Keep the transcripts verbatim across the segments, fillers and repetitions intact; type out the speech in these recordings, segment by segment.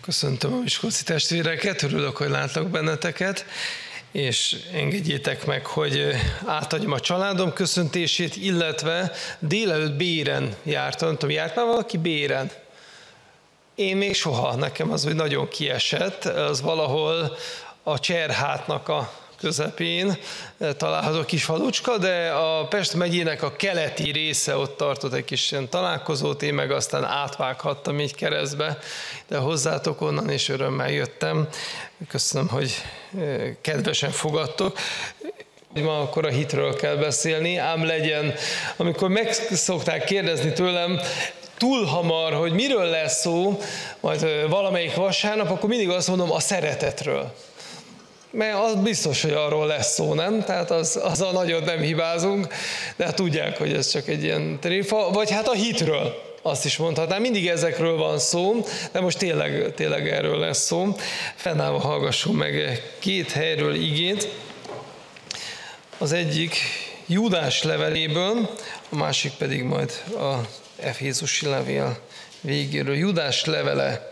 Köszöntöm a miskolci testvéreket, örülök, hogy látlak benneteket, és engedjétek meg, hogy átadjam a családom köszöntését, illetve délelőtt Béren jártam, nem tudom, járt már valaki Béren? Én még soha, nekem az úgy nagyon kiesett, az valahol a Cserhátnak a közepén található kis falucska, de a Pest megyének a keleti része, ott tartott egy kis ilyen találkozót, én meg aztán átvághattam így keresztbe, de hozzátok onnan, és örömmel jöttem. Köszönöm, hogy kedvesen fogadtok. Ma akkor a hitről kell beszélni, ám legyen, amikor meg szokták kérdezni tőlem, túl hamar, hogy miről lesz szó, majd valamelyik vasárnap, akkor mindig azt mondom, a szeretetről. Mert az biztos, hogy arról lesz szó, nem? Tehát az, azzal nagyon nem hibázunk, de hát tudják, hogy ez csak egy ilyen tréfa, vagy hát a hitről, azt is mondhatnám, mindig ezekről van szó, de most tényleg, tényleg erről lesz szó. Fennállva hallgassunk meg két helyről igét. Az egyik Júdás leveléből, a másik pedig majd a Efézusi levél végéről. Júdás levele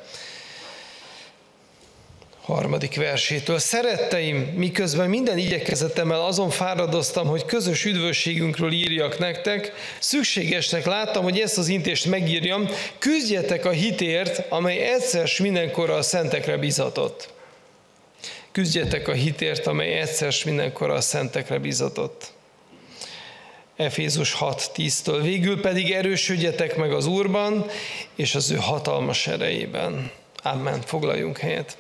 harmadik versétől. Szeretteim, miközben minden igyekezetemmel azon fáradoztam, hogy közös üdvösségünkről írjak nektek, szükségesnek láttam, hogy ezt az intést megírjam, küzdjetek a hitért, amely egyszer s mindenkorra a szentekre bizatott. Küzdjetek a hitért, amely egyszer s mindenkorra a szentekre bizatott. Efézus hat tíztől. Végül pedig erősödjetek meg az Úrban, és az ő hatalmas erejében. Amen. Foglaljunk helyet.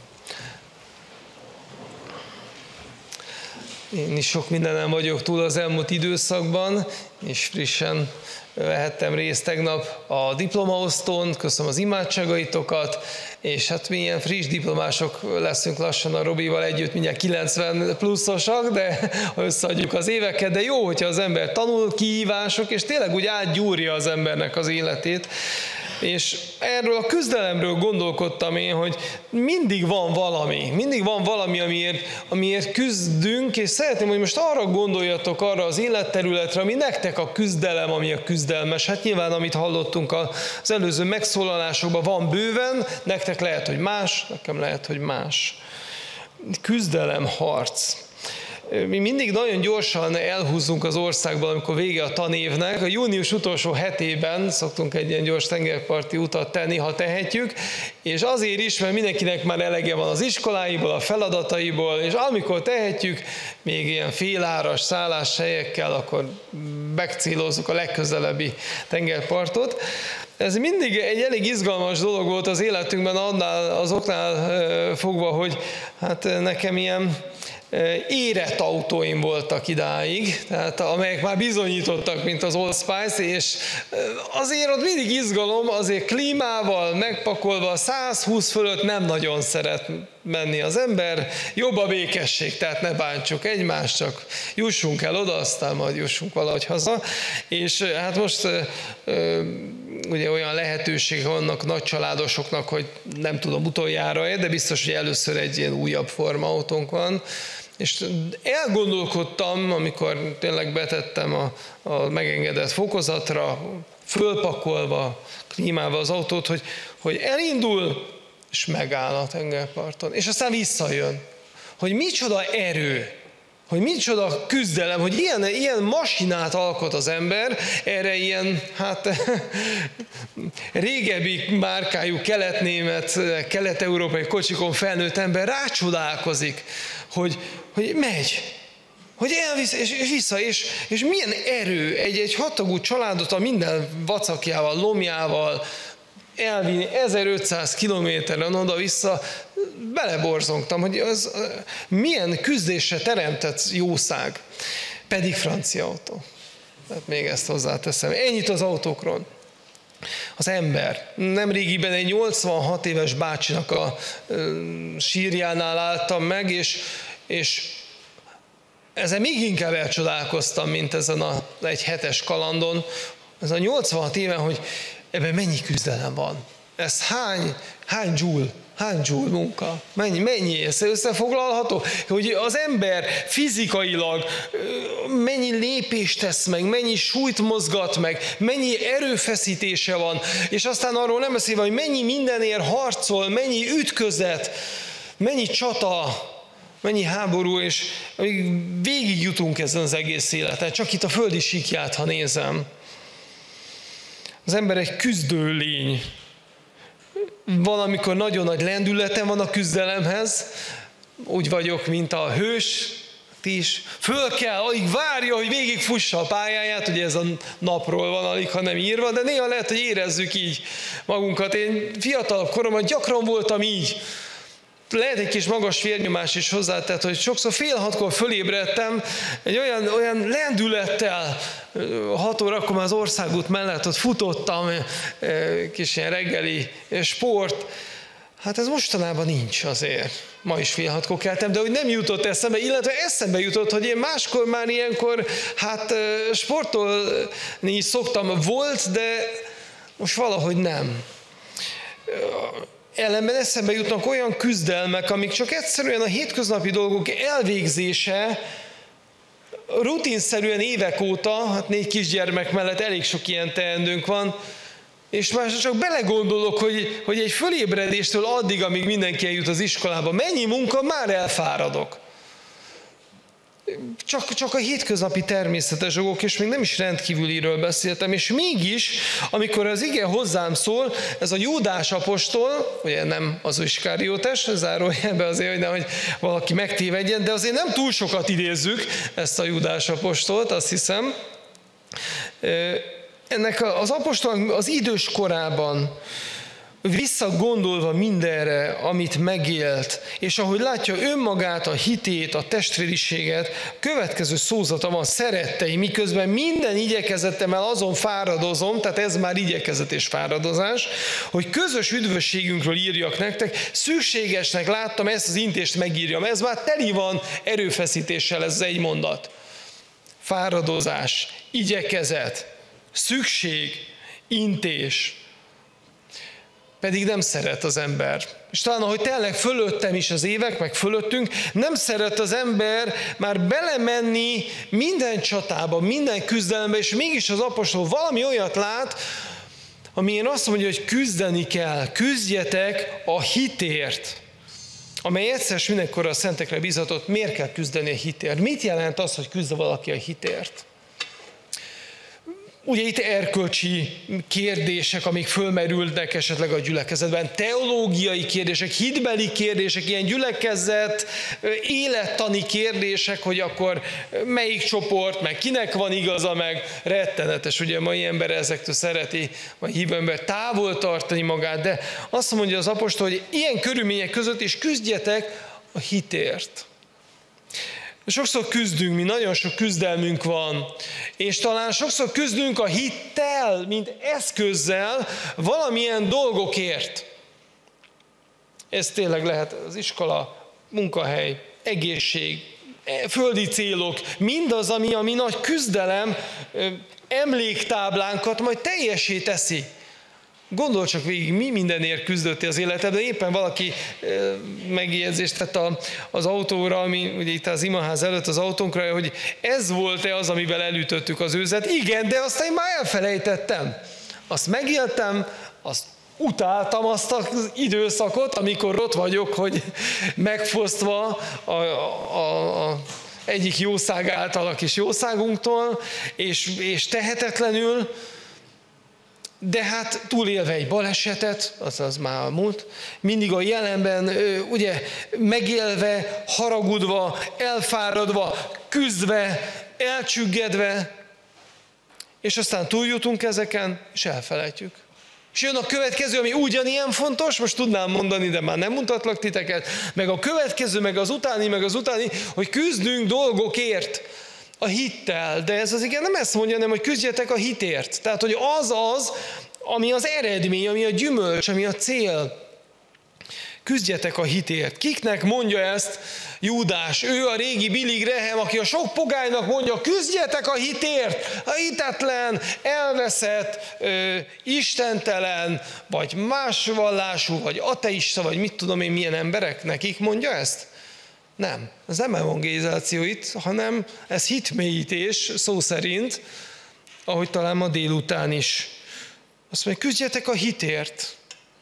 Én is sok mindenen vagyok túl az elmúlt időszakban, és frissen vehettem részt tegnap a diplomaosztón, köszönöm az imádságaitokat, és hát mi ilyen friss diplomások leszünk lassan a Robival együtt, mindjárt kilencven pluszosak, de ha összeadjuk az éveket, de jó, hogyha az ember tanul, kihívások, és tényleg úgy átgyúrja az embernek az életét. És erről a küzdelemről gondolkodtam én, hogy mindig van valami, mindig van valami, amiért, amiért küzdünk, és szeretném, hogy most arra gondoljatok, arra az életterületre, ami nektek a küzdelem, ami a küzdelmes. Hát nyilván, amit hallottunk az előző megszólalásokban, van bőven, nektek lehet, hogy más, nekem lehet, hogy más. Küzdelem, harc. Mi mindig nagyon gyorsan elhúzzunk az országban, amikor vége a tanévnek. A június utolsó hetében szoktunk egy ilyen gyors tengerparti utat tenni, ha tehetjük, és azért is, mert mindenkinek már elege van az iskoláiból, a feladataiból, és amikor tehetjük, még ilyen féláras szálláshelyekkel, akkor megcélozzuk a legközelebbi tengerpartot. Ez mindig egy elég izgalmas dolog volt az életünkben, annál azoknál fogva, hogy hát nekem ilyen érett autóim voltak idáig, tehát amelyek már bizonyítottak, mint az Old Spice, és azért ott mindig izgalom, azért klímával megpakolva százhúsz fölött nem nagyon szeret menni az ember, jobb a békesség, tehát ne bántsuk egymást, csak jussunk el oda, aztán majd jussunk valahogy haza, és hát most ugye olyan lehetőség vannak nagy családosoknak, hogy nem tudom utoljára, de biztos, hogy először egy ilyen újabb formautónk van, és elgondolkodtam, amikor tényleg betettem a, a megengedett fokozatra, fölpakolva, klímával az autót, hogy, hogy elindul, és megáll a tengerparton, és aztán visszajön. Hogy micsoda erő, hogy micsoda küzdelem, hogy ilyen, ilyen masinát alkot az ember, erre ilyen, hát régebbi márkájú keletnémet, kelet-európai kocsikon felnőtt ember rácsodálkozik, hogy, hogy megy, hogy elvisz, és, és vissza, és, és milyen erő egy, egy hatagú családot a minden vacakjával, lomjával elvinni ezerötszáz kilométeren oda-vissza, beleborzongtam, hogy az milyen küzdésre teremtett jószág. Pedig francia autó. Tehát még ezt hozzáteszem. Ennyit az autókról. Az ember. Nemrégiben egy nyolcvanhat éves bácsinak a sírjánál álltam meg, és, és ezen még inkább elcsodálkoztam, mint ezen a, egy hetes kalandon. Ez a nyolcvanhat éven, hogy ebben mennyi küzdelem van. ez hány, hány joule, hány joule munka? Mennyi, mennyi? Ez összefoglalható? Hogy az ember fizikailag mennyi lépést tesz meg, mennyi súlyt mozgat meg, mennyi erőfeszítése van, és aztán arról nem beszélve, hogy mennyi mindenért harcol, mennyi ütközet, mennyi csata, mennyi háború, és végig jutunk ezen az egész életen. Csak itt a földi síkját, ha nézem. Az ember egy küzdő lény. Van, amikor nagyon nagy lendületem van a küzdelemhez, úgy vagyok, mint a hős, ti is. Föl kell, alig várja, hogy végigfussa a pályáját, ugye ez a napról van alig, ha nem írva, de néha lehet, hogy érezzük így magunkat. Én fiatalabb koromban gyakran voltam így. Lehet egy kis magas vérnyomás is hozzá, tehát hogy sokszor fél hatkor fölébredtem, egy olyan, olyan lendülettel, hat órakor már az országút mellett ott futottam, kis ilyen reggeli sport. Hát ez mostanában nincs azért. Ma is fél hatkor keltem, de hogy nem jutott eszembe, illetve eszembe jutott, hogy én máskor már ilyenkor hát sportolni is szoktam volt, de most valahogy nem. Ellenben eszembe jutnak olyan küzdelmek, amik csak egyszerűen a hétköznapi dolgok elvégzése, rutinszerűen évek óta, hát négy kisgyermek mellett elég sok ilyen teendőnk van, és már csak belegondolok, hogy, hogy egy fölébredéstől addig, amíg mindenki eljut az iskolába, mennyi munka, már elfáradok. Csak, csak a hétköznapi természetes dolgok, és még nem is rendkívüliről beszéltem, és mégis, amikor az ige hozzám szól, ez a Júdás apostol, ugye nem az Iskariótes, zárójelben azért, hogy nehogy valaki megtévedjen, de azért nem túl sokat idézzük ezt a Júdás apostolt, azt hiszem. Ennek az apostol az idős korában, visszagondolva mindenre, amit megélt, és ahogy látja önmagát, a hitét, a testvériséget, következő szózata van: szeretteim, miközben minden igyekezetemmel azon fáradozom, tehát ez már igyekezet és fáradozás, hogy közös üdvösségünkről írjak nektek, szükségesnek láttam ezt az intést megírjam. Ez már teli van erőfeszítéssel, ez egy mondat. Fáradozás, igyekezet, szükség, intés. Pedig nem szeret az ember. És talán ahogy telnek fölöttem is az évek, meg fölöttünk, nem szeret az ember már belemenni minden csatába, minden küzdelembe, és mégis az apostol valami olyat lát, amilyen azt mondja, hogy küzdeni kell, küzdjetek a hitért, amely egyszer s mindenkorra a szentekre bízatott. Miért kell küzdeni a hitért? Mit jelent az, hogy küzd valaki a hitért? Ugye itt erkölcsi kérdések, amik fölmerülnek esetleg a gyülekezetben, teológiai kérdések, hitbeli kérdések, ilyen gyülekezet, élettani kérdések, hogy akkor melyik csoport, meg kinek van igaza, meg rettenetes. Ugye a mai ember ezektől szereti, a hívő ember távol tartani magát, de azt mondja az apostol, hogy ilyen körülmények között is küzdjetek a hitért. Sokszor küzdünk, mi nagyon sok küzdelmünk van, és talán sokszor küzdünk a hittel, mint eszközzel valamilyen dolgokért. Ez tényleg lehet az iskola, munkahely, egészség, földi célok, mindaz, ami a mi nagy küzdelem emléktáblánkat majd teljessé teszi. Gondolj csak végig, mi mindenért küzdöttél az életedben, éppen valaki megjegyzést tett az autóra, ami ugye itt az imaház előtt az autónkra, hogy ez volt-e az, amivel elütöttük az őzet. Igen, de azt én már elfelejtettem. Azt megéltem, azt utáltam azt az időszakot, amikor ott vagyok, hogy megfosztva a, a, a egyik jószág által a kis jószágunktól, és, és tehetetlenül, de hát túlélve egy balesetet, az az már a múlt, mindig a jelenben, ugye, megélve, haragudva, elfáradva, küzdve, elcsüggedve, és aztán túljutunk ezeken, és elfelejtjük. És jön a következő, ami ugyanilyen fontos, most tudnám mondani, de már nem mutatlak titeket, meg a következő, meg az utáni, meg az utáni, hogy küzdünk dolgokért, a hittel, de ez az igen nem ezt mondja, hanem hogy küzdjetek a hitért. Tehát, hogy az az, ami az eredmény, ami a gyümölcs, ami a cél. Küzdjetek a hitért. Kiknek mondja ezt Júdás? Ő a régi Billy Graham, aki a sok pogánynak mondja, küzdjetek a hitért. A hitetlen, elveszett, ö, istentelen, vagy más vallású, vagy ateista, vagy mit tudom én milyen emberek, nekik mondja ezt? Nem. Ez nem evangelizáció itt, hanem ez hitmélyítés szó szerint, ahogy talán ma délután is. Azt mondja, küzdjetek a hitért.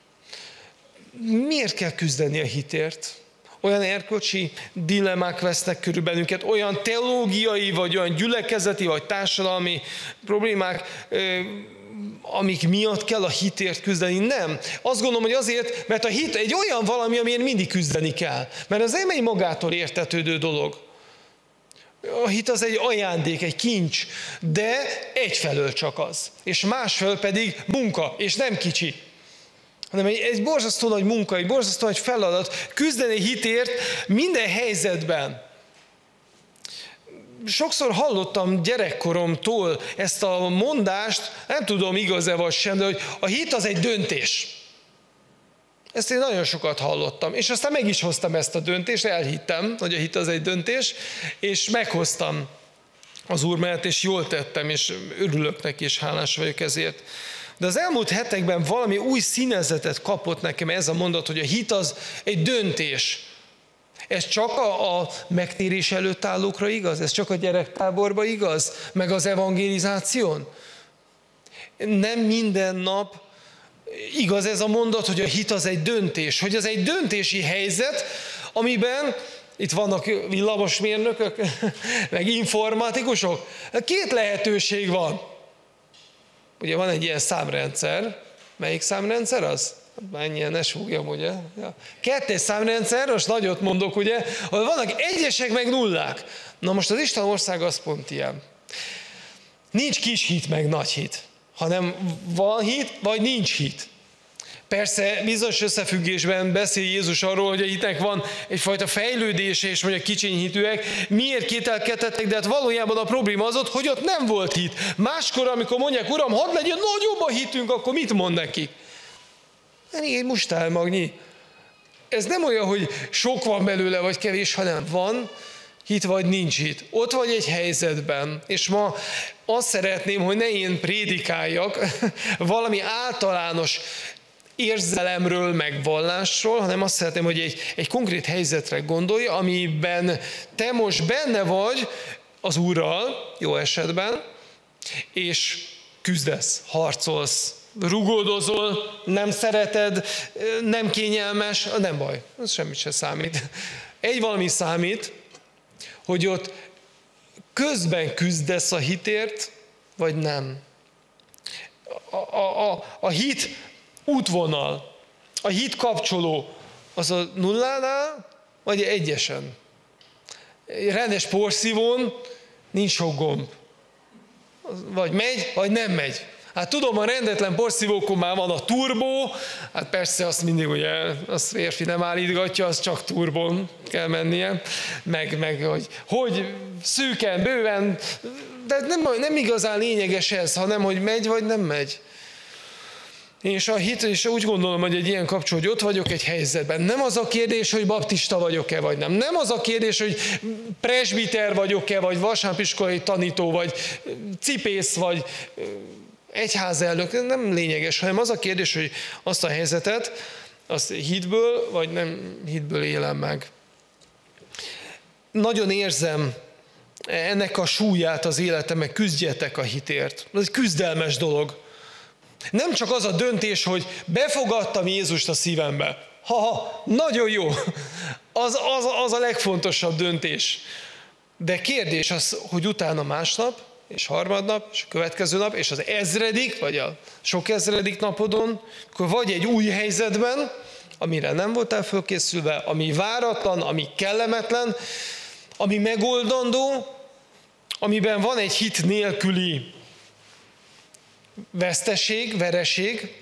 Miért kell küzdeni a hitért? Olyan erkölcsi dilemmák vesznek körül bennünket, olyan teológiai, vagy olyan gyülekezeti, vagy társadalmi problémák, amik miatt kell a hitért küzdeni. Nem. Azt gondolom, hogy azért, mert a hit egy olyan valami, amiért mindig küzdeni kell. Mert az nem egy magától értetődő dolog. A hit az egy ajándék, egy kincs, de egyfelől csak az. És másfelől pedig munka, és nem kicsi. Hanem egy, egy borzasztó nagy munka, egy borzasztó nagy feladat, küzdeni hitért minden helyzetben. Sokszor hallottam gyerekkoromtól ezt a mondást, nem tudom igaz-e vagy sem, de hogy a hit az egy döntés. Ezt én nagyon sokat hallottam, és aztán meg is hoztam ezt a döntést, elhittem, hogy a hit az egy döntés, és meghoztam az Úr mellett, és jól tettem, és örülök neki, és hálás vagyok ezért. De az elmúlt hetekben valami új színezetet kapott nekem ez a mondat, hogy a hit az egy döntés. Ez csak a, a megtérés előtt állókra igaz? Ez csak a gyerektáborba igaz? Meg az evangelizáción? Nem minden nap igaz ez a mondat, hogy a hit az egy döntés. Hogy az egy döntési helyzet, amiben itt vannak villamosmérnökök, meg informatikusok. Két lehetőség van. Ugye van egy ilyen számrendszer. Melyik számrendszer az? Mennyien, ne súgjam, ugye? Ja. Kettes számrendszer, most nagyot mondok, ugye? Ahol vannak egyesek meg nullák. Na most az Isten ország az pont ilyen. Nincs kis hit meg nagy hit, hanem van hit, vagy nincs hit. Persze bizonyos összefüggésben beszél Jézus arról, hogy a hitnek van egyfajta fejlődése, és mondja kicsiny hitűek, miért kételkedtetek, de hát valójában a probléma az ott, hogy ott nem volt hit. Máskor, amikor mondják, Uram, hadd legyen nagyobb a hitünk, akkor mit mond nekik? Elég egy mustármagnyi. Ez nem olyan, hogy sok van belőle, vagy kevés, hanem van hit, vagy nincs hit. Ott vagy egy helyzetben, és ma azt szeretném, hogy ne én prédikáljak valami általános érzelemről, meg vallásról, hanem azt szeretném, hogy egy, egy konkrét helyzetre gondolj, amiben te most benne vagy az Úrral, jó esetben, és küzdesz, harcolsz, rugódozol, nem szereted, nem kényelmes, nem baj, ez semmit se számít. Egy valami számít, hogy ott közben küzdesz a hitért, vagy nem. A, a, a, a hit útvonal, a hit kapcsoló, az a nullánál, vagy egyesen. Egy rendes porszívón nincs sok gomb. Vagy megy, vagy nem megy. Hát tudom, a rendetlen porszívókon már van a turbó, hát persze azt mindig ugye, azt férfi nem állítgatja, az csak turbón kell mennie, meg, meg hogy, hogy szűken, bőven, de nem, nem igazán lényeges ez, hanem hogy megy, vagy nem megy. És a hit, és úgy gondolom, hogy egy ilyen kapcsolat, hogy ott vagyok egy helyzetben. Nem az a kérdés, hogy baptista vagyok-e, vagy nem. Nem az a kérdés, hogy presbiter vagyok-e, vagy vasárnapiskolai tanító, vagy cipész, vagy egyházelnök. Nem lényeges, hanem az a kérdés, hogy azt a helyzetet, azt hitből, vagy nem hitből élem meg. Nagyon érzem ennek a súlyát az életemben, küzdjetek a hitért. Ez egy küzdelmes dolog. Nem csak az a döntés, hogy befogadtam Jézust a szívembe. Ha-ha, nagyon jó. Az, az, az a legfontosabb döntés. De kérdés az, hogy utána másnap, és harmadnap, és a következő nap, és az ezredik, vagy a sok ezredik napodon, akkor vagy egy új helyzetben, amire nem voltál fölkészülve, ami váratlan, ami kellemetlen, ami megoldandó, amiben van egy hit nélküli veszteség, vereség,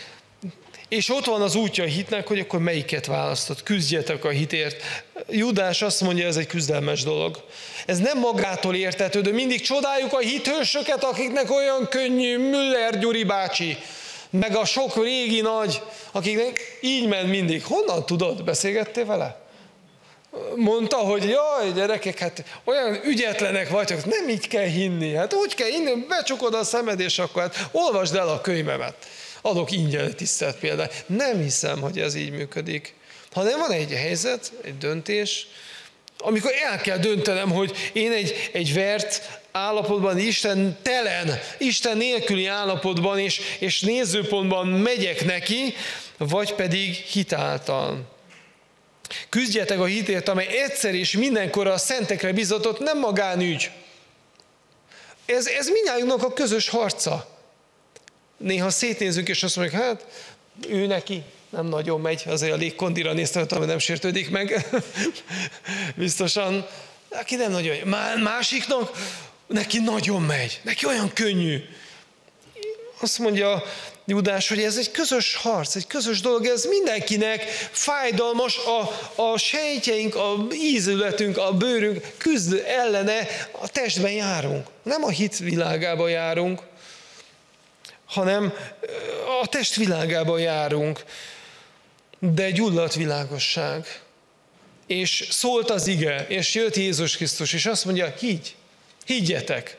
és ott van az útja a hitnek, hogy akkor melyiket választod, küzdjetek a hitért. Júdás azt mondja, ez egy küzdelmes dolog. Ez nem magától értetődő, mindig csodáljuk a hithősöket, akiknek olyan könnyű, Müller Gyuri bácsi. Meg a sok régi nagy, akiknek így ment mindig. Honnan tudod? Beszélgettél vele? Mondta, hogy jaj, gyerekek, hát olyan ügyetlenek vagytok, nem így kell hinni. Hát úgy kell hinni, becsukod a szemed, és akkor hát olvasd el a könyvemet. Adok ingyen tisztelt példát. Nem hiszem, hogy ez így működik. Hanem van egy helyzet, egy döntés, amikor el kell döntenem, hogy én egy, egy vert állapotban, Isten telen, Isten nélküli állapotban és, és nézőpontban megyek neki, vagy pedig hitáltal. Küzdjetek a hitért, amely egyszer és mindenkorra a szentekre bizatott, nem magánügy. Ez, ez mindnyájunknak a közös harca. Néha szétnézünk, és azt mondjuk, hát ő neki nem nagyon megy, azért a légkondira néztem, hogy nem sértődik meg. Biztosan, neki nem nagyon megy. Másiknak, neki nagyon megy, neki olyan könnyű. Azt mondja Júdás, hogy ez egy közös harc, egy közös dolog, ez mindenkinek fájdalmas, a, a sejtjeink, a ízületünk, a bőrünk küzd ellene, a testben járunk. Nem a hit világába járunk, hanem a test világába járunk, de gyulladt világosság. És szólt az ige, és jött Jézus Krisztus, és azt mondja, higgy, higgyetek.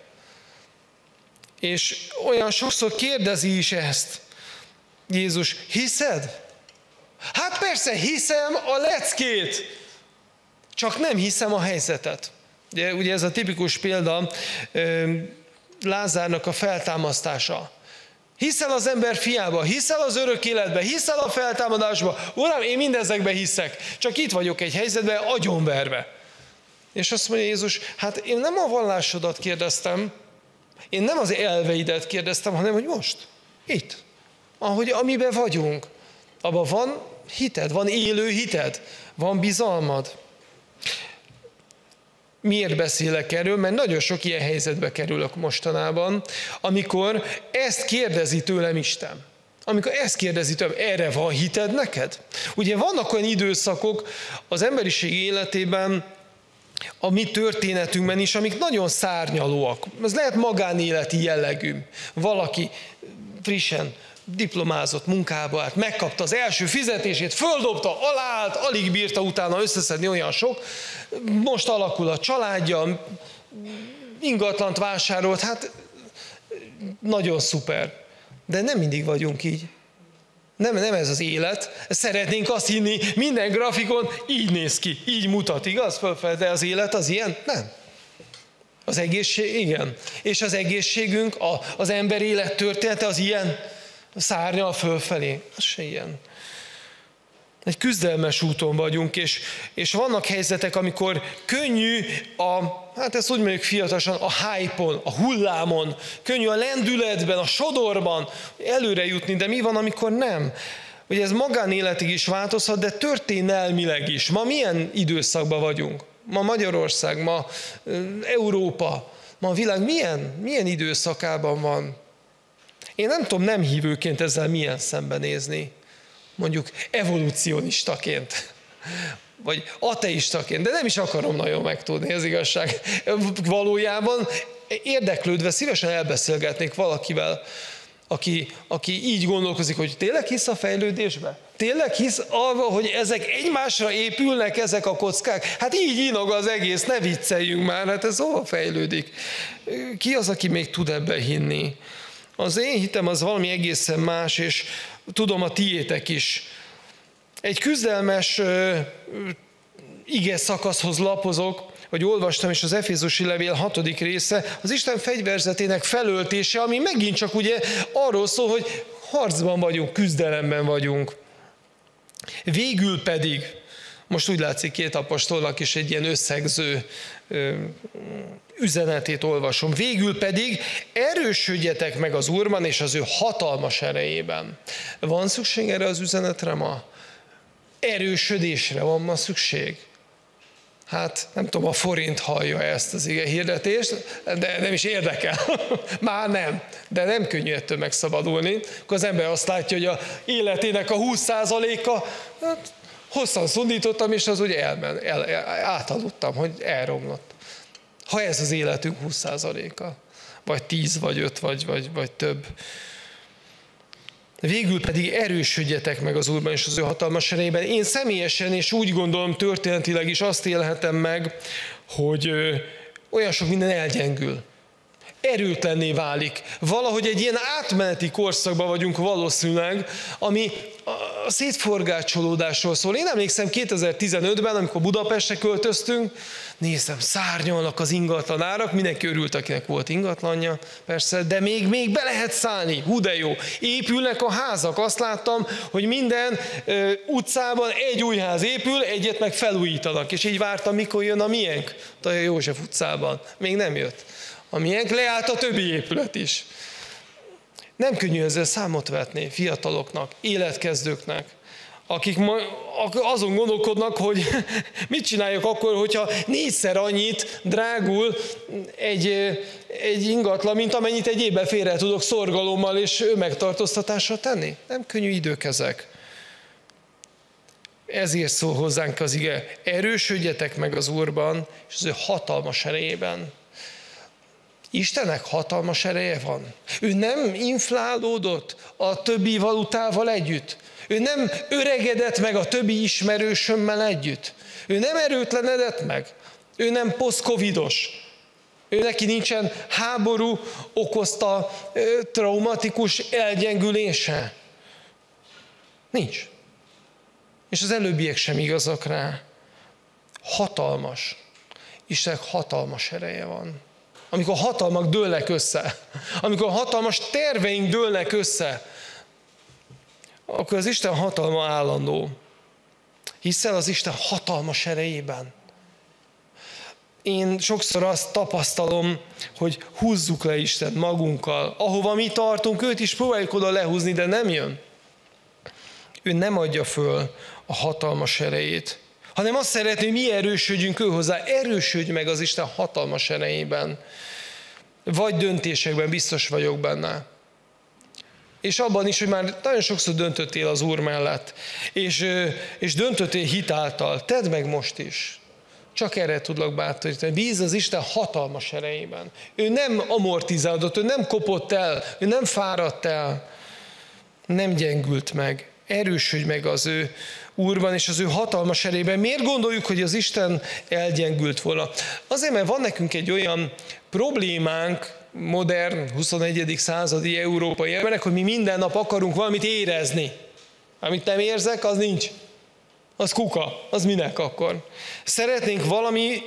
És olyan sokszor kérdezi is ezt Jézus, hiszed? Hát persze, hiszem a leckét, csak nem hiszem a helyzetet. Ugye, ugye ez a tipikus példa, Lázárnak a feltámasztása. Hiszel az ember fiába, hiszel az örök életbe, hiszel a feltámadásba. Uram, én mindezekbe hiszek, csak itt vagyok egy helyzetben, agyonverve. És azt mondja Jézus, hát én nem a vallásodat kérdeztem, én nem az elveidet kérdeztem, hanem hogy most, itt, ahogy amiben vagyunk, abban van hited, van élő hited, van bizalmad. Miért beszélek erről? Mert nagyon sok ilyen helyzetbe kerülök mostanában, amikor ezt kérdezi tőlem Isten. Amikor ezt kérdezi tőlem, erre van hited neked? Ugye vannak olyan időszakok az emberiség életében, a mi történetünkben is, amik nagyon szárnyalóak. Ez lehet magánéleti jellegű. Valaki frissen diplomázott, munkába állt, megkapta az első fizetését, földobta, aláállt, alig bírta utána összeszedni olyan sok, most alakul a családja, ingatlant vásárolt, hát nagyon szuper. De nem mindig vagyunk így. Nem, nem ez az élet. Szeretnénk azt hinni, minden grafikon így néz ki, így mutat, igaz? Fölfel, de az élet az ilyen? Nem. Az egészség, igen. És az egészségünk, a, az ember élet története az ilyen, szárnyal fölfelé. Az se ilyen. Egy küzdelmes úton vagyunk, és, és vannak helyzetek, amikor könnyű a, hát ezt úgy mondjuk fiatalosan, a hype-on, a hullámon, könnyű a lendületben, a sodorban előre jutni, de mi van, amikor nem? Ugye ez magánéletig is változhat, de történelmileg is. Ma milyen időszakban vagyunk? Ma Magyarország, ma Európa, ma a világ milyen, milyen időszakában van? Én nem tudom nem hívőként ezzel milyen szembenézni. Mondjuk evolúcionistaként, vagy ateistaként, de nem is akarom nagyon megtudni, az igazság. Valójában érdeklődve szívesen elbeszélgetnék valakivel, aki, aki így gondolkozik, hogy tényleg hisz a fejlődésbe? Tényleg hisz arra, hogy ezek egymásra épülnek, ezek a kockák? Hát így inog az egész, ne vicceljünk már, hát ez hova fejlődik? Ki az, aki még tud ebbe hinni? Az én hitem az valami egészen más, és tudom, a tiétek is. Egy küzdelmes uh, ige szakaszhoz lapozok, vagy olvastam, és az Efézusi levél hatodik része, az Isten fegyverzetének felöltése, ami megint csak ugye arról szól, hogy harcban vagyunk, küzdelemben vagyunk. Végül pedig, most úgy látszik két apostolnak is egy ilyen összegző uh, üzenetét olvasom. Végül pedig erősödjetek meg az Úrban és az ő hatalmas erejében. Van szükség erre az üzenetre ma? Erősödésre van ma szükség? Hát nem tudom, a forint hallja ezt az ige hirdetést, de nem is érdekel. Már nem. De nem könnyű ettől megszabadulni. Akkor az ember azt látja, hogy a életének a húsz százaléka, hát hosszan szundítottam, és az ugye elmen, el, el, átaludtam, hogy elromlott. Ha ez az életünk húsz százaléka, vagy tíz, vagy öt, vagy, vagy, vagy több. Végül pedig erősödjetek meg az Úrban és az ő hatalmas erejében. Én személyesen, és úgy gondolom történetileg is azt élhetem meg, hogy olyan sok minden elgyengül. Erőtlenné válik. Valahogy egy ilyen átmeneti korszakban vagyunk valószínűleg, ami a szétforgácsolódásról szól. Én emlékszem kétezer-tizenötben, amikor Budapestre költöztünk, néztem, szárnyalnak az ingatlan árak, mindenki örült, akinek volt ingatlanja, persze, de még, még be lehet szállni, hú de jó. Épülnek a házak, azt láttam, hogy minden ö, utcában egy új ház épül, egyet meg felújítanak, és így vártam, mikor jön a miénk, a József utcában. Még nem jött. A miénk, leállt a többi épület is. Nem könnyű ezzel számot vetni fiataloknak, életkezdőknek, akik azon gondolkodnak, hogy mit csináljuk akkor, hogyha négyszer annyit drágul egy, egy ingatlan, mint amennyit egy évben félre tudok szorgalommal és megtartóztatással tenni. Nem könnyű idők ezek. Ezért szól hozzánk az ige. Erősödjetek meg az Úrban és az ő hatalmas erejében. Istennek hatalmas ereje van. Ő nem inflálódott a többi valutával együtt. Ő nem öregedett meg a többi ismerősömmel együtt. Ő nem erőtlenedett meg. Ő nem posztcovidos. Ő neki nincsen háború okozta traumatikus elgyengülése. Nincs. És az előbbiek sem igazak rá. Hatalmas. Istennek hatalmas ereje van. Amikor hatalmak dőlnek össze, amikor hatalmas terveink dőlnek össze, akkor az Isten hatalma állandó. Hiszel az Isten hatalmas erejében. Én sokszor azt tapasztalom, hogy húzzuk le Istent magunkkal. Ahova mi tartunk, őt is próbáljuk oda lehúzni, de nem jön. Ő nem adja föl a hatalmas erejét, hanem azt szeretné, hogy mi erősödjünk ő hozzá. Erősödj meg az Isten hatalmas erejében. Vagy döntésekben, biztos vagyok benne. És abban is, hogy már nagyon sokszor döntöttél az Úr mellett, és, és döntöttél hitáltal. Tedd meg most is. Csak erre tudlak bátorítani. Bízz az Isten hatalmas erejében. Ő nem amortizálódott, ő nem kopott el, ő nem fáradt el, nem gyengült meg. Erősödj meg az ő Úrban és az ő hatalmas erejében. Miért gondoljuk, hogy az Isten elgyengült volna? Azért, mert van nekünk egy olyan problémánk, modern, huszonegyedik századi európai emberek, hogy mi minden nap akarunk valamit érezni. Amit nem érzek, az nincs. Az kuka. Az minek akkor? Szeretnénk valaminek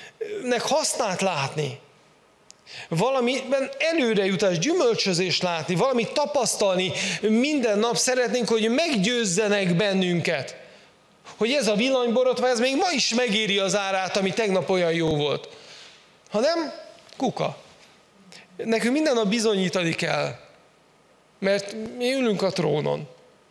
hasznát látni. Valamiben előrejutás, gyümölcsözést látni, valamit tapasztalni. Minden nap szeretnénk, hogy meggyőzzenek bennünket. Hogy ez a villanyborotva, ez még ma is megéri az árát, ami tegnap olyan jó volt. Ha nem, kuka. Nekünk minden nap bizonyítani kell, mert mi ülünk a trónon.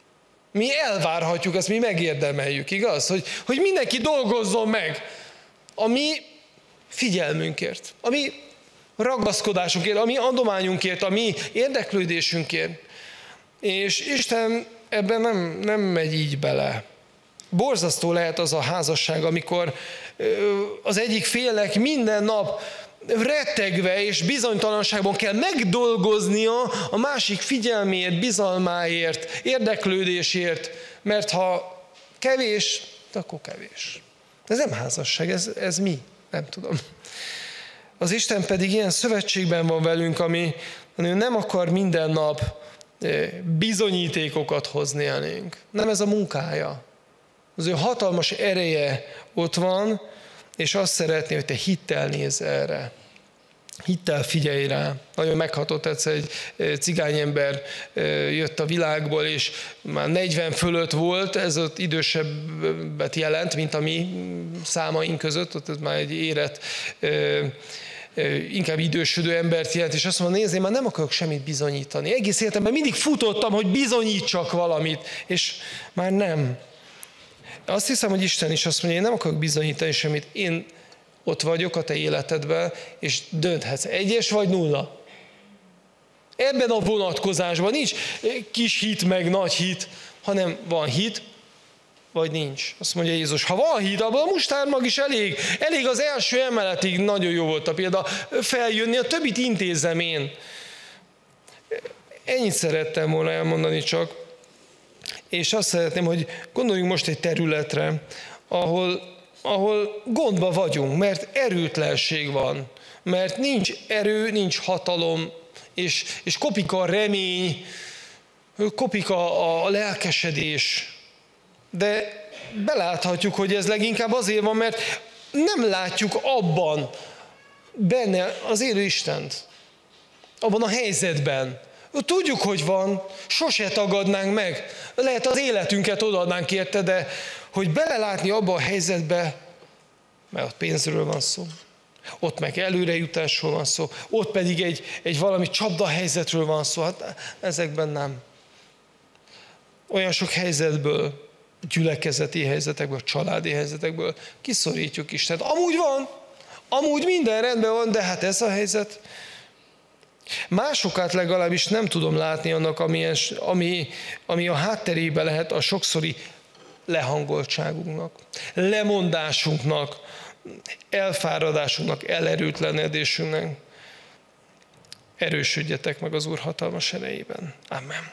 Mi elvárhatjuk, ezt mi megérdemeljük, igaz? Hogy, hogy mindenki dolgozzon meg a mi figyelmünkért, a mi ragaszkodásunkért, a mi adományunkért, a mi érdeklődésünkért. És Isten ebben nem, nem megy így bele. Borzasztó lehet az a házasság, amikor az egyik félnek minden nap rettegve és bizonytalanságban kell megdolgoznia a másik figyelméért, bizalmáért, érdeklődésért, mert ha kevés, akkor kevés. Ez nem házasság, ez, ez mi? Nem tudom. Az Isten pedig ilyen szövetségben van velünk, ami nem akar minden nap bizonyítékokat hozni elénk. Nem ez a munkája. Az ő hatalmas ereje ott van, és azt szeretné, hogy te hittel nézz erre. Hittel figyelj rá. Nagyon meghatott egyszer egy cigányember jött a világból, és már negyven fölött volt, ez ott idősebbet jelent, mint a mi számaink között, ott ez már egy érett, inkább idősödő embert jelent, és azt mondja, nézd, én már nem akarok semmit bizonyítani. Egész életemben mindig futottam, hogy bizonyítsak valamit, és már nem. Azt hiszem, hogy Isten is azt mondja, én nem akarok bizonyítani semmit, én ott vagyok a te életedben, és dönthetsz, egyes vagy nulla. Ebben a vonatkozásban nincs kis hit meg nagy hit, hanem van hit, vagy nincs. Azt mondja Jézus, ha van hit, abban a mustármag is elég. Elég az első emeletig, nagyon jó volt a példa, feljönni, a többit intézem én. Ennyit szerettem volna elmondani csak, és azt szeretném, hogy gondoljunk most egy területre, ahol, ahol gondba vagyunk, mert erőtlenség van, mert nincs erő, nincs hatalom, és, és kopik a remény, kopik a, a lelkesedés. De beláthatjuk, hogy ez leginkább azért van, mert nem látjuk abban benne az élő Istent, abban a helyzetben. Tudjuk, hogy van, sose tagadnánk meg. Lehet az életünket odaadnánk érte, de hogy belelátni abba a helyzetbe, mert ott pénzről van szó, ott meg előrejutásról van szó, ott pedig egy, egy valami csapdahelyzetről van szó, hát ezekben nem. Olyan sok helyzetből, gyülekezeti helyzetekből, családi helyzetekből kiszorítjuk Istent. Amúgy van, amúgy minden rendben van, de hát ez a helyzet. Másokat legalábbis nem tudom látni annak, amilyen, ami, ami a hátterébe lehet a sokszori lehangoltságunknak, lemondásunknak, elfáradásunknak, elerőtlenedésünknek. Erősödjetek meg az Úr hatalmas erejében. Amen.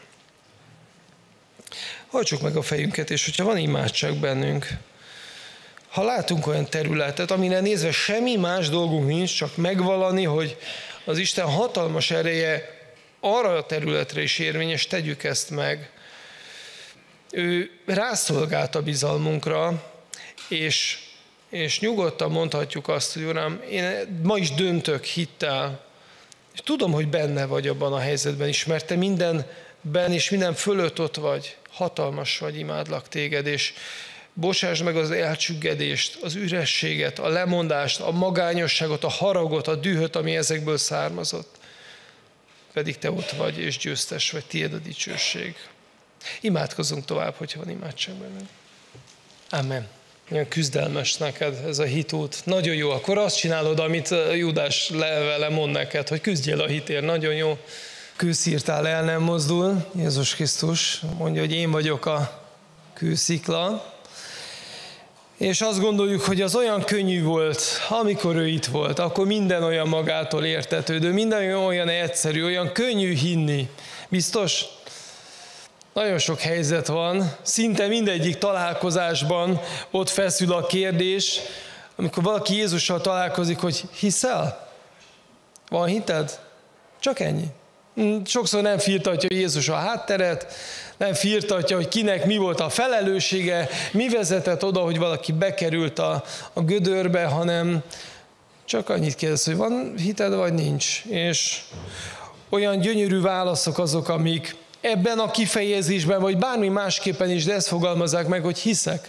Hajtsuk meg a fejünket, és hogyha van imádság bennünk, ha látunk olyan területet, amire nézve semmi más dolgunk nincs, csak megvallani, hogy az Isten hatalmas ereje arra a területre is érvényes, tegyük ezt meg. Ő rászolgált a bizalmunkra, és, és nyugodtan mondhatjuk azt, hogy Uram, én ma is döntök hittel, és tudom, hogy benne vagy abban a helyzetben is, mert Te mindenben és minden fölött ott vagy, hatalmas vagy, imádlak Téged, és bocsásd meg az elcsüggedést, az ürességet, a lemondást, a magányosságot, a haragot, a dühöt, ami ezekből származott. Pedig Te ott vagy, és győztes vagy, Tiéd a dicsőség. Imádkozzunk tovább, hogyha van imádság bennünk. Amen. Milyen küzdelmes neked ez a hitút. Nagyon jó, akkor azt csinálod, amit Júdás levele mond neked, hogy küzdjél a hitért. Nagyon jó. Kőszírtál el nem mozdul. Jézus Krisztus mondja, hogy én vagyok a kőszikla. És azt gondoljuk, hogy az olyan könnyű volt, amikor ő itt volt, akkor minden olyan magától értetődő, minden olyan egyszerű, olyan könnyű hinni. Biztos? Nagyon sok helyzet van, szinte mindegyik találkozásban ott feszül a kérdés, amikor valaki Jézussal találkozik, hogy hiszel? Van hited? Csak ennyi. Sokszor nem firtatja Jézus a hátteret, nem firtatja, hogy kinek mi volt a felelőssége, mi vezetett oda, hogy valaki bekerült a, a gödörbe, hanem csak annyit kérdez, hogy van hited, vagy nincs. És olyan gyönyörű válaszok azok, amik ebben a kifejezésben, vagy bármi másképpen is, de ezt fogalmazzák meg, hogy hiszek.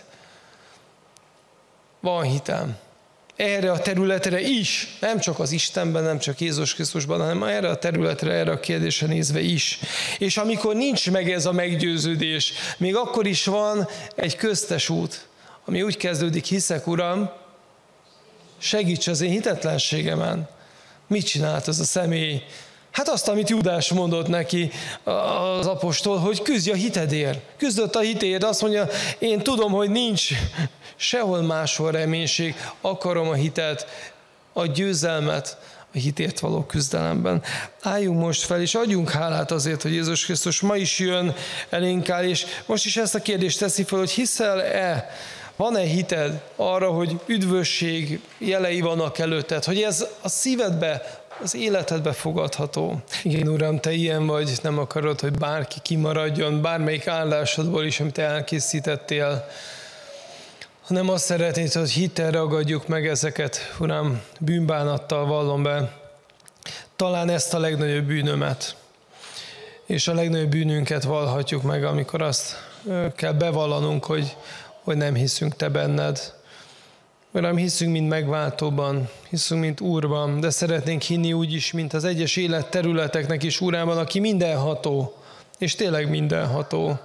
Van hitem. Erre a területre is, nem csak az Istenben, nem csak Jézus Krisztusban, hanem erre a területre, erre a kérdésre nézve is. És amikor nincs meg ez a meggyőződés, még akkor is van egy köztes út, ami úgy kezdődik, hiszek, Uram, segíts az én hitetlenségemen. Mit csinált ez a személy? Hát azt, amit Júdás mondott neki az apostol, hogy küzdj a hitedért. Küzdött a hitért, azt mondja, én tudom, hogy nincs sehol máshol reménység, akarom a hitet, a győzelmet a hitért való küzdelemben. Álljunk most fel, és adjunk hálát azért, hogy Jézus Krisztus ma is jön elénk áll, és most is ezt a kérdést teszi fel, hogy hiszel-e, van-e hited arra, hogy üdvösség jelei vannak előtted, hogy ez a szívedbe, az életedbe fogadható. Igen, Uram, Te ilyen vagy, nem akarod, hogy bárki kimaradjon, bármelyik állásodból is, amit elkészítettél, hanem azt szeretnéd, hogy hittel ragadjuk meg ezeket, Uram, bűnbánattal vallom be. Talán ezt a legnagyobb bűnömet, és a legnagyobb bűnünket vallhatjuk meg, amikor azt kell bevallanunk, hogy, hogy nem hiszünk Te benned. Uram, hiszünk, mint megváltóban, hiszünk, mint Úrban, de szeretnénk hinni úgy is, mint az egyes életterületeknek is Úrában, aki mindenható, és tényleg mindenható.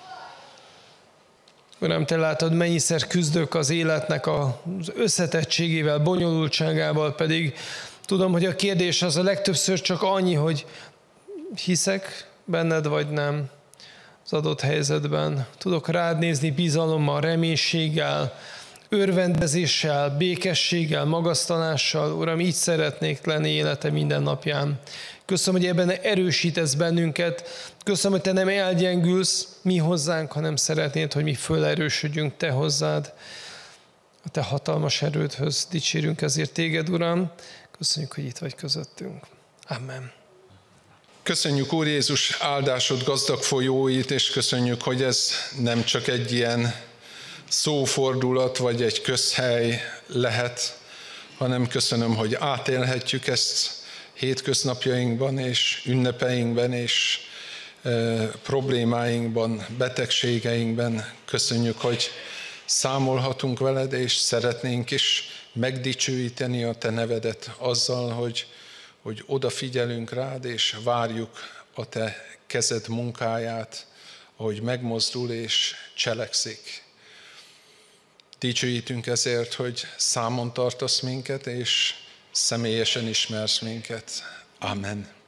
Uram, Te látod, mennyiszer küzdök az életnek az összetettségével, bonyolultságával, pedig tudom, hogy a kérdés az a legtöbbször csak annyi, hogy hiszek benned, vagy nem az adott helyzetben. Tudok rád nézni bizalommal, reménységgel, örvendezéssel, békességgel, magasztalással. Uram, így szeretnék lenni élete minden napján. Köszönöm, hogy ebben erősítesz bennünket. Köszönöm, hogy Te nem elgyengülsz mi hozzánk, hanem szeretnéd, hogy mi fölerősödjünk Te hozzád. A Te hatalmas erődhöz dicsérünk ezért Téged, Uram. Köszönjük, hogy itt vagy közöttünk. Amen. Köszönjük, Úr Jézus, áldásod gazdag folyóit, és köszönjük, hogy ez nem csak egy ilyen szófordulat, vagy egy közhely lehet, hanem köszönöm, hogy átélhetjük ezt hétköznapjainkban, és ünnepeinkben, és e, problémáinkban, betegségeinkben. Köszönjük, hogy számolhatunk veled, és szeretnénk is megdicsőíteni a Te nevedet azzal, hogy, hogy odafigyelünk rád, és várjuk a Te kezed munkáját, ahogy megmozdul és cselekszik. Dicsőítünk ezért, hogy számon tartasz minket, és személyesen ismersz minket. Amen.